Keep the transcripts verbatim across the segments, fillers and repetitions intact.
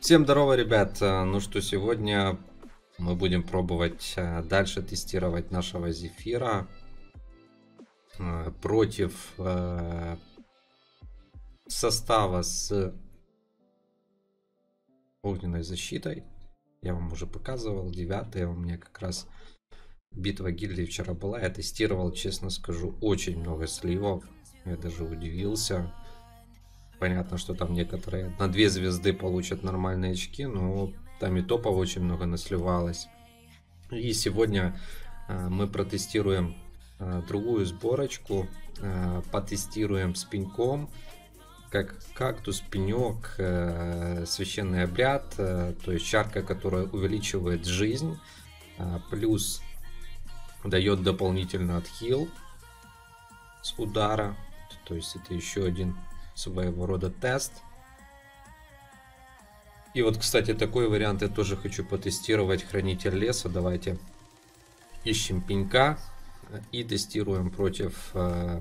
Всем здорово, ребят. Ну что, сегодня мы будем пробовать дальше тестировать нашего Зефира против состава с огненной защитой. Я вам уже показывал, девятая у меня как раз битва гильдии вчера была. Я тестировал, честно скажу, очень много сливов. Я даже удивился. Понятно, что там некоторые на две звезды получат нормальные очки, но там и топов очень много насливалось. И сегодня э, мы протестируем э, другую сборочку, э, потестируем с пеньком, как кактус, пенек, э, священный обряд, э, то есть чарка, которая увеличивает жизнь, э, плюс дает дополнительно отхил с удара, то есть это еще один своего рода тест. И вот, кстати, такой вариант я тоже хочу потестировать. Хранитель леса. Давайте ищем пенька и тестируем против э,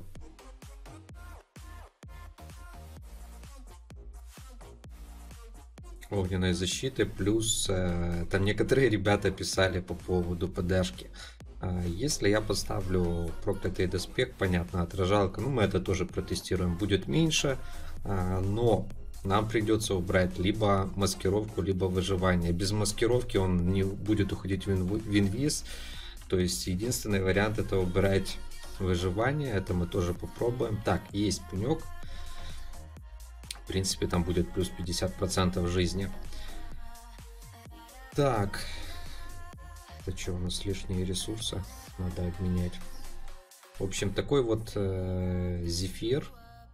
огненной защиты. Плюс э, там некоторые ребята писали по поводу ПДшки. Э, если я поставлю проклятый доспех, понятно, отражалка, ну мы это тоже протестируем, будет меньше, э, но нам придется убрать либо маскировку, либо выживание. Без маскировки он не будет уходить в инвиз. То есть единственный вариант — это убирать выживание. Это мы тоже попробуем. Так, есть пенек. В принципе, там будет плюс пятьдесят процентов жизни. Так. Это что, у нас лишние ресурсы? Надо обменять. В общем, такой вот э, Зефир.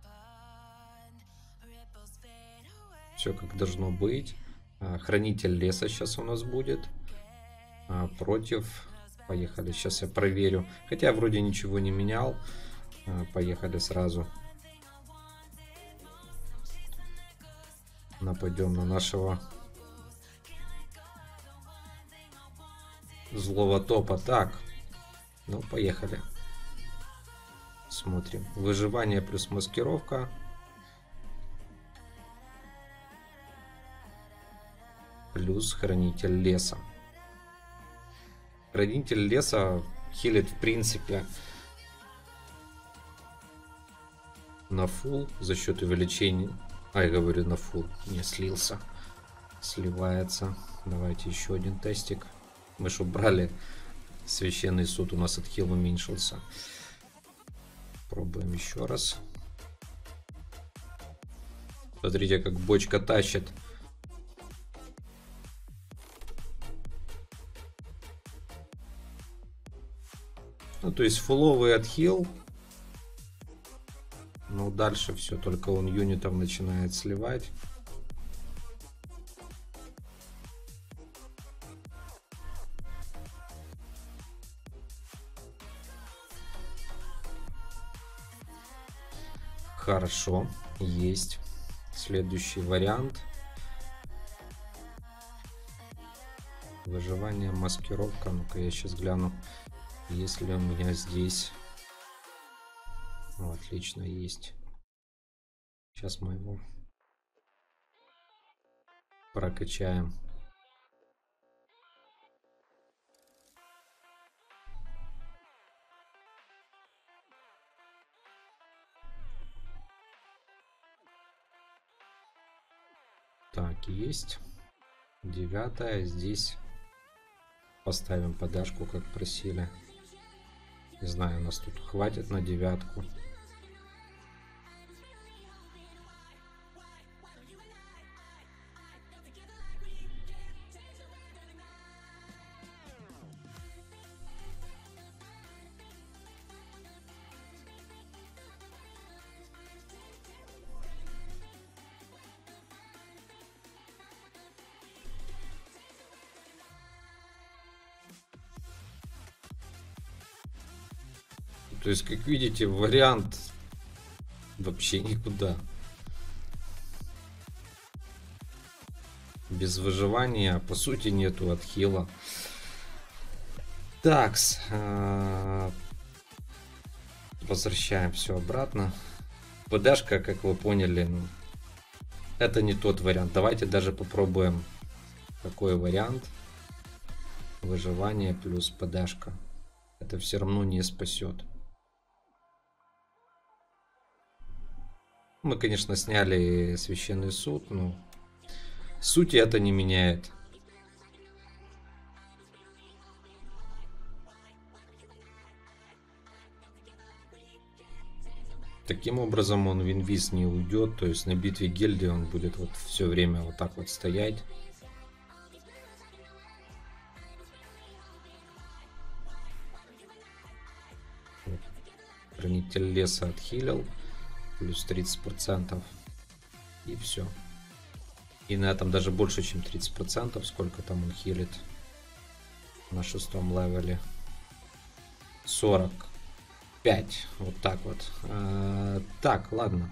Все как должно быть. Хранитель леса сейчас у нас будет. Против... Поехали, сейчас я проверю. Хотя я вроде ничего не менял. Поехали сразу. Нападем на нашего злого топа. Так. Ну, поехали. Смотрим. Выживание плюс маскировка. Плюс хранитель леса. Хранитель леса хилит в принципе на фул за счет увеличения. А, я говорю на фул. Не слился. Сливается. Давайте еще один тестик. Мы же убрали священный суд. У нас отхил уменьшился. Пробуем еще раз. Смотрите, как бочка тащит. Ну, то есть фуловый отхил. Но дальше все, только он юнитов начинает сливать. Хорошо, есть. Следующий вариант. Выживание, маскировка. Ну-ка, я сейчас гляну. Если у меня здесь... Ну, отлично, есть. Сейчас мы его прокачаем. Так, есть. Девятая. Здесь поставим подашку, как просили. Не знаю, у нас тут хватит на девятку. То есть, как видите, вариант вообще никуда. Без выживания, по сути, нету отхила. Такс. Возвращаем все обратно. ПДшка, как вы поняли, Это не тот вариант. Давайте даже попробуем такой вариант. Выживание плюс ПДшка. Это все равно не спасет. Мы, конечно, сняли священный суд, но сути это не меняет. Таким образом он в инвиз не уйдет, то есть на битве гильдии он будет вот все время вот так вот стоять. Вот. Хранитель леса отхилил, плюс тридцать процентов, и все. И на этом даже больше, чем тридцать процентов, сколько там он хилит на шестом левеле. сорок пять, вот так вот. А, так, ладно.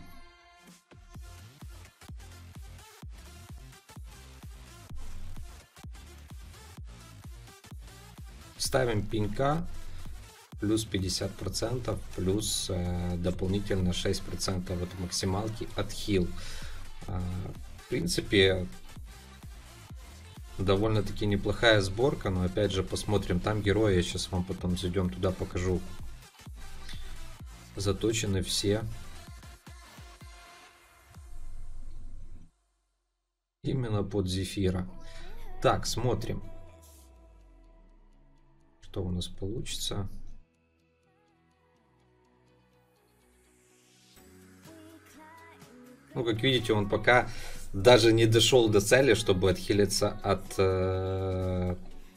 Ставим пенька, плюс пятьдесят процентов, плюс э, дополнительно шесть процентов от максималки от хил. А, в принципе, довольно-таки неплохая сборка, но опять же посмотрим, там герои, я сейчас вам потом зайдем туда, покажу. Заточены все именно под Зефира. Так, смотрим, что у нас получится. Ну, как видите, он пока даже не дошел до цели, чтобы отхилиться от э,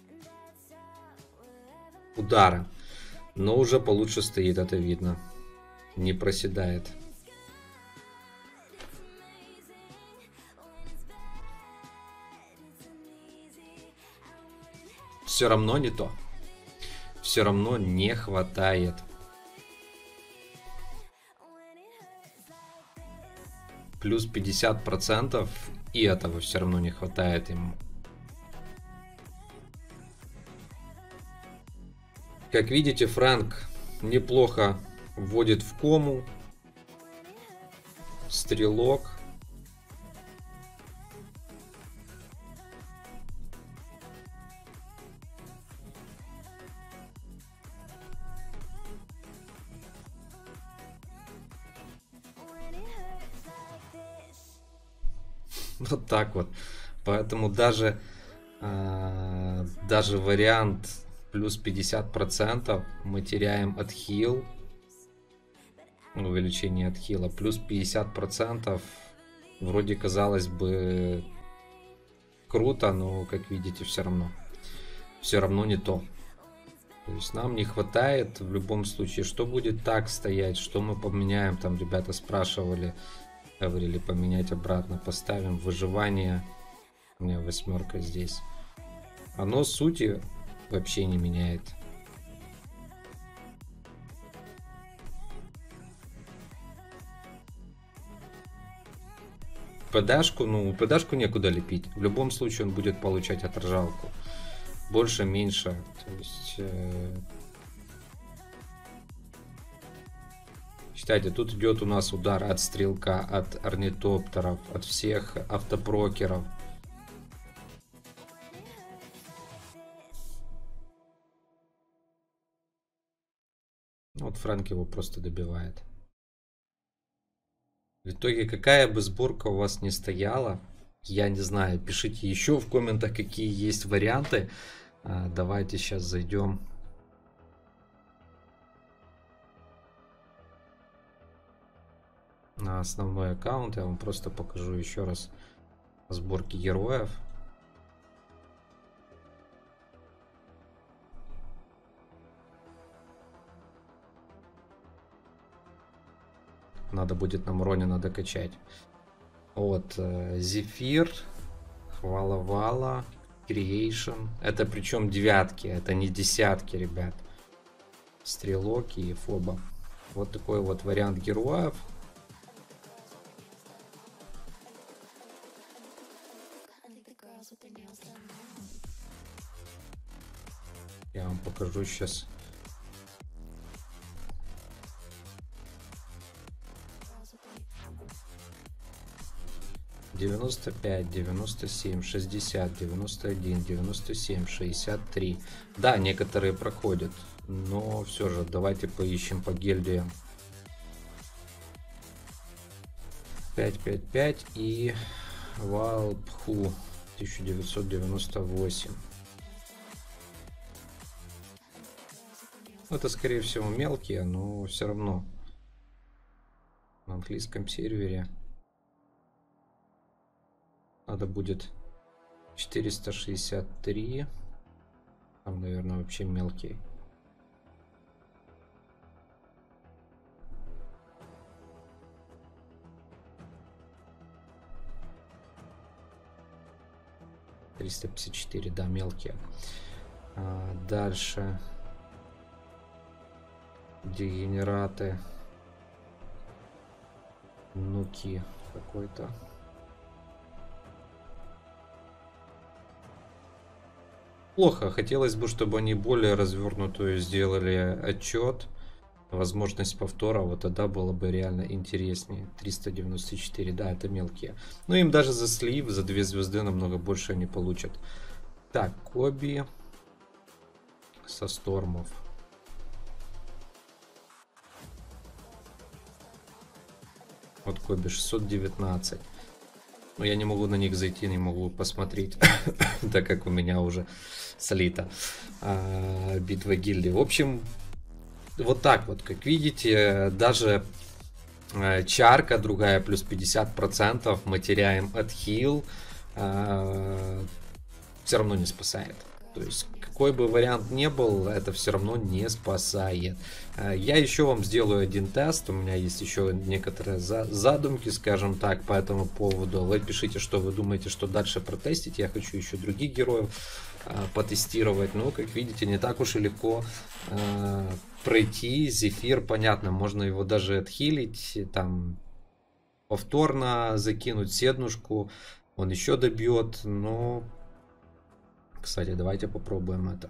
удара. Но уже получше стоит, это видно. Не проседает. Все равно не то. Все равно не хватает. Плюс пятьдесят процентов, и этого все равно не хватает ему. Как видите, Франк неплохо вводит в кому. Стрелок. Вот так вот. Поэтому даже, э, даже вариант плюс пятьдесят процентов мы теряем от хил. Увеличение от хила. Плюс пятьдесят процентов. Вроде казалось бы круто, но как видите, все равно. Все равно не то. То есть нам не хватает в любом случае. Что будет так стоять? Что мы поменяем? Там ребята спрашивали. Говорили поменять обратно. Поставим выживание. У меня восьмерка здесь. Оно сути вообще не меняет. ПДшку, ну, ПДшку некуда лепить. В любом случае он будет получать отражалку. Больше, меньше. То есть... Э... Считайте, тут идет у нас удар от стрелка, от орнитоптеров, от всех автопрокеров. Вот Франк его просто добивает. В итоге, какая бы сборка у вас ни стояла, я не знаю, пишите еще в комментах, какие есть варианты. Давайте сейчас зайдем. На основной аккаунт. Я вам просто покажу еще раз сборки героев. Надо будет нам Ронина докачать. Вот, Зефир, Хвала-Вала, Creation. Это причем девятки, это не десятки, ребят. Стрелок и Фоба. Вот такой вот вариант героев. Я вам покажу сейчас. девяносто пять, девяносто семь, шестьдесят, девяносто один, девяносто семь, шестьдесят три. Да, некоторые проходят, но все же давайте поищем по гильдиям. пять пять пять и Валпху тысяча девятьсот девяносто восемь. Это скорее всего мелкие, но все равно на английском сервере надо будет четыреста шестьдесят три. Там, наверное, вообще мелкий. триста пятьдесят четыре, да, мелкие. А, дальше. Дегенераты. Нуки какой-то. Плохо. Хотелось бы, чтобы они более развернутую сделали отчет. Возможность повтора, вот тогда было бы реально интереснее. триста девяносто четыре, да, это мелкие. Но им даже за слив, за две звезды намного больше они получат. Так, Коби со Стормов. Вот Коби шестьсот девятнадцать. Но я не могу на них зайти, не могу посмотреть, так как у меня уже слита а, битва гильдии. В общем, вот так вот, как видите, даже э, чарка другая плюс пятьдесят процентов мы теряем от хил, э, все равно не спасает. То есть какой бы вариант ни был, это все равно не спасает. Э, я еще вам сделаю один тест, у меня есть еще некоторые за задумки, скажем так, по этому поводу. Вы пишите, что вы думаете, что дальше протестить. Я хочу еще других героев э, потестировать. Ну, как видите, не так уж и легко э, пройти. Зефир, понятно, можно его даже отхилить, там повторно закинуть седнушку, он еще добьет. Но, кстати, давайте попробуем это.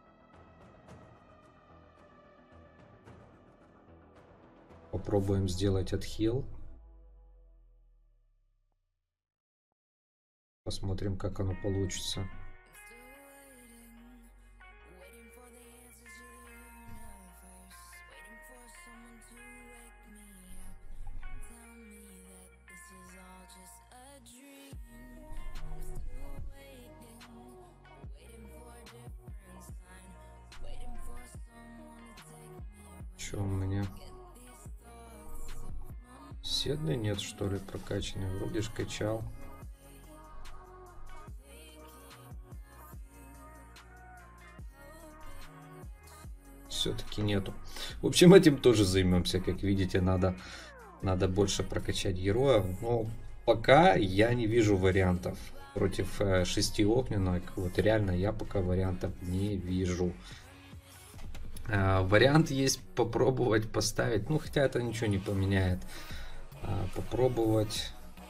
Попробуем сделать отхил. Посмотрим, как оно получится. Что у меня? Седны нет, что ли, прокачанный? Вроде ж качал. Все-таки нету. В общем, этим тоже займемся. Как видите, надо, надо больше прокачать героев. Но пока я не вижу вариантов против э, шести огненных. Вот реально я пока вариантов не вижу. Э, вариант есть попробовать поставить. Ну, хотя это ничего не поменяет. Э, попробовать...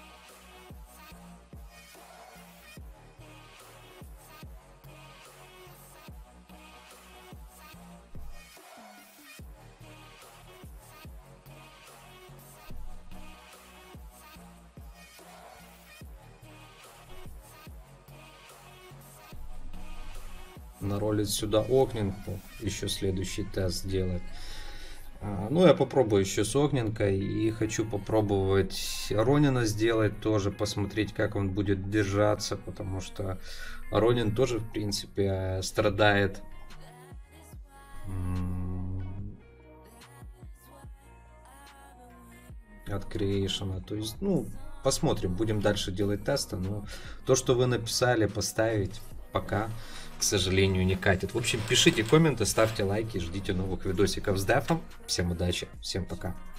наролить сюда огненку, еще следующий тест сделать. А, ну, я попробую еще с огненкой и хочу попробовать Ронина сделать тоже, посмотреть, как он будет держаться, потому что Ронин тоже, в принципе, страдает от креейшена. То есть, ну, посмотрим, будем дальше делать тесты. Но то, что вы написали, поставить, пока, к сожалению, не катит. В общем, пишите комменты, ставьте лайки, ждите новых видосиков с дефом. Всем удачи, всем пока.